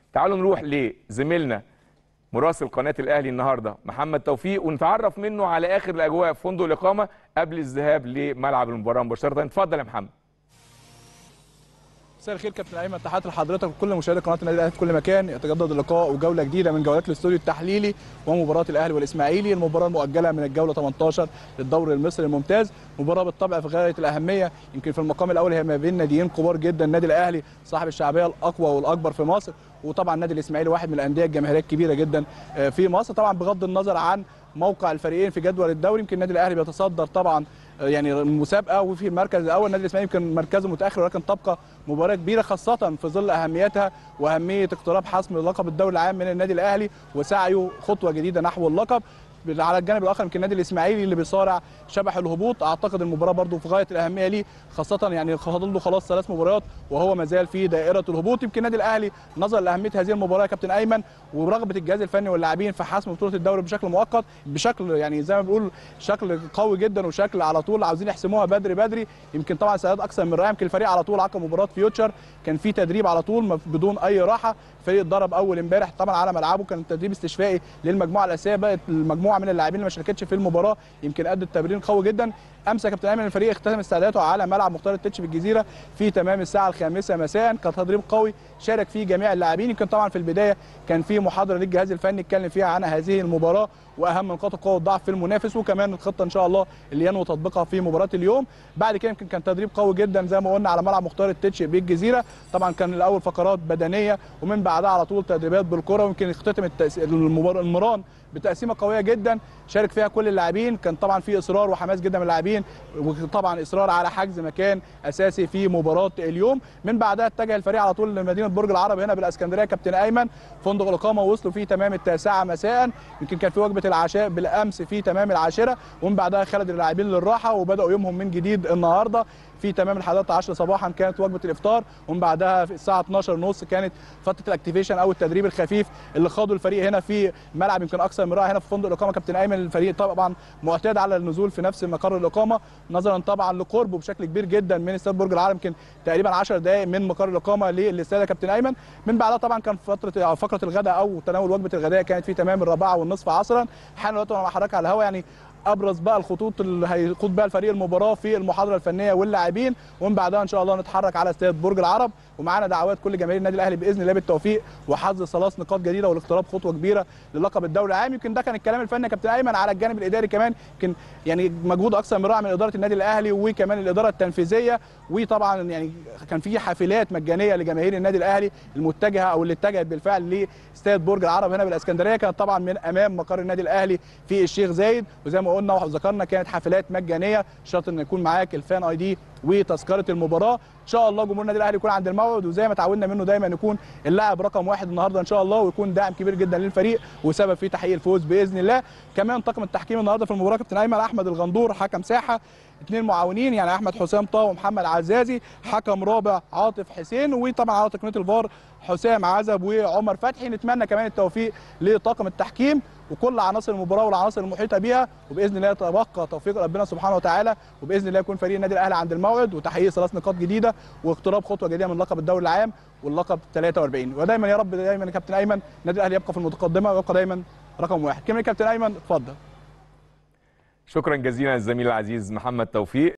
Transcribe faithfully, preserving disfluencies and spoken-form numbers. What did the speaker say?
تعالوا نروح لزميلنا مراسل قناه الاهلي النهارده محمد توفيق ونتعرف منه على اخر الاجواء في فندق الاقامه قبل الذهاب لملعب المباراه مباشره. اتفضل يا محمد. مساء الخير كابتن ايمن، تحياتي لحضرتك وكل مشاهدي قناه النادي الاهلي في كل مكان. يتجدد اللقاء وجوله جديده من جولات الاستوديو التحليلي ومباراه الاهلي والاسماعيلي، المباراه المؤجله من الجوله ثمانية عشر للدوري المصري الممتاز. مباراه بالطبع في غايه الاهميه، يمكن في المقام الاول هي ما بين ناديين كبار جدا، النادي الاهلي صاحب الشعبيه الاقوى والاكبر في مصر، وطبعا النادي الاسماعيلي واحد من الانديه الجماهيريه الكبيره جدا في مصر. طبعا بغض النظر عن موقع الفريقين في جدول الدوري، يمكن النادي الاهلي بيتصدر طبعا يعني المسابقه وفي المركز الاول، النادي الاسماعيلي يمكن مركزه متاخر، ولكن تبقى مباراه كبيره خاصه في ظل اهميتها واهميه اقتراب حسم لقب الدوري العام من النادي الاهلي وسعيه خطوه جديده نحو اللقب. على الجانب الاخر يمكن النادي الاسماعيلي اللي بيصارع شبح الهبوط، اعتقد المباراه برده في غايه الاهميه ليه، خاصه يعني فاضل له خلاص ثلاث مباريات وهو ما زال في دائره الهبوط. يمكن النادي الاهلي نظرا لاهميه هذه المباراه يا كابتن ايمن ورغبه الجهاز الفني واللاعبين في حسم بطوله الدوري بشكل مؤقت، بشكل يعني زي ما بنقول شكل قوي جدا وشكل على طول عاوزين يحسموها بدري بدري. يمكن طبعا سنوات اكثر من رائعه، يمكن الفريق على طول عقب مباراه فيوتشر كان في تدريب على طول بدون اي راحه، الفريق اتدرب اول امبارح طبعا على ملعبه، كان تدريب استشفائي للمجموعه الاساسيه، بقت المجموعه من اللاعبين اللي ما شاركتش في المباراه يمكن ادت تمرين قوي جدا. امس يا كابتن ايمن الفريق اختتم استعداداته على ملعب مختار التتش بالجزيره في تمام الساعه الخامسه مساء، كان تدريب قوي شارك فيه جميع اللاعبين. يمكن طبعا في البدايه كان في محاضره للجهاز الفني اتكلم فيها عن هذه المباراه واهم نقاط القوه والضعف في المنافس، وكمان الخطه ان شاء الله اللي ينوي تطبيقها في مباراه اليوم. بعد كده يمكن كان تدريب قوي جدا زي ما قلنا على ملعب مختار التتش بالجزيره، طبعا كان الاول فقرات بدنيه ومن بعدها على طول تدريبات بالكره، ويمكن اختتم التأس... المران بتقسيمه قويه جدا شارك فيها كل اللاعبين، كان طبعا في اصرار وحماس جدا من اللاعبين وطبعا اصرار على حجز مكان اساسي في مباراه اليوم. من بعدها اتجه الفريق على طول لمدينه برج العرب هنا بالاسكندريه كابتن ايمن، فندق الاقامه وصلوا فيه تمام التاسعه مساء، يمكن كان في وجبه العشاء بالامس في تمام العاشره، ومن بعدها خرج اللاعبين للراحه وبداوا يومهم من جديد النهارده في تمام الحادية عشرة صباحا كانت وجبه الافطار، ومن بعدها في الساعه اتناشر ونص كانت فتره الاكتيفيشن او التدريب الخفيف اللي خاضوا الفريق هنا في ملعب يمكن اكثر من رائع هنا في فندق الاقامه كابتن ايمن. الفريق طبعا معتاد على النزول في نفس مقر الاقامه نظرا طبعا لقربه بشكل كبير جدا من استاد برج العرب، يمكن تقريبا عشر دقائق من مقر الاقامه للاستاد يا كابتن ايمن. من بعدها طبعا كان فتره فقره الغداء او تناول وجبه الغداء كانت في تمام الرابعه والنصف عصرا. حان الوقت وانا حضرتك على الهواء يعني ابرز بقى الخطوط اللي هيقود بها الفريق المباراه في المحاضره الفنيه واللاعبين، ومن بعدها ان شاء الله نتحرك على استاد برج العرب، ومعانا دعوات كل جماهير النادي الاهلي باذن الله بالتوفيق وحظ ثلاث نقاط جديده والاقتراب خطوه كبيره للقب الدوري العام. يمكن ده كان الكلام الفني يا كابتن ايمن. على الجانب الاداري كمان يمكن يعني مجهود اكثر من رائع من اداره النادي الاهلي وكمان الاداره التنفيذيه، وطبعا يعني كان في حافلات مجانيه لجماهير النادي الاهلي المتجهه او اللي اتجهت بالفعل لاستاد برج العرب هنا بالاسكندريه، كانت طبعا من امام مقر النادي الاهلي في الشيخ زايد، وزي ما قلنا وذكرنا كانت حافلات مجانيه، شرط ان يكون معاك الفان اي دي وتذكره المباراه. ان شاء الله جمهور النادي الاهلي يكون عند الموعد، وزي ما تعودنا منه دايما يكون اللاعب رقم واحد النهارده ان شاء الله، ويكون داعم كبير جدا للفريق وسبب في تحقيق الفوز باذن الله. كمان طاقم التحكيم النهارده في المباراه كابتن ايمن احمد الغندور حكم ساحه، اثنين معاونين يعني احمد حسام طه ومحمد عزازي، حكم رابع عاطف حسين، وطبعا على تقنيه الفار حسام عزب وعمر فتحي. نتمنى كمان التوفيق لطاقم التحكيم وكل عناصر المباراه والعناصر المحيطه بها، وباذن الله يتبقى توفيق ربنا سبحانه وتعالى، وباذن الله يكون فريق النادي الاهلي عند الموعد وتحقيق ثلاث نقاط جديده واقتراب خطوه جديده من لقب الدوري العام واللقب ثلاثة وأربعين. ودايما يا رب دايما يا كابتن ايمن النادي الاهلي يبقى في المتقدمه ويبقى دايما رقم واحد. كلمه كابتن ايمن اتفضل. شكرا جزيلا الزميل العزيز محمد توفيق.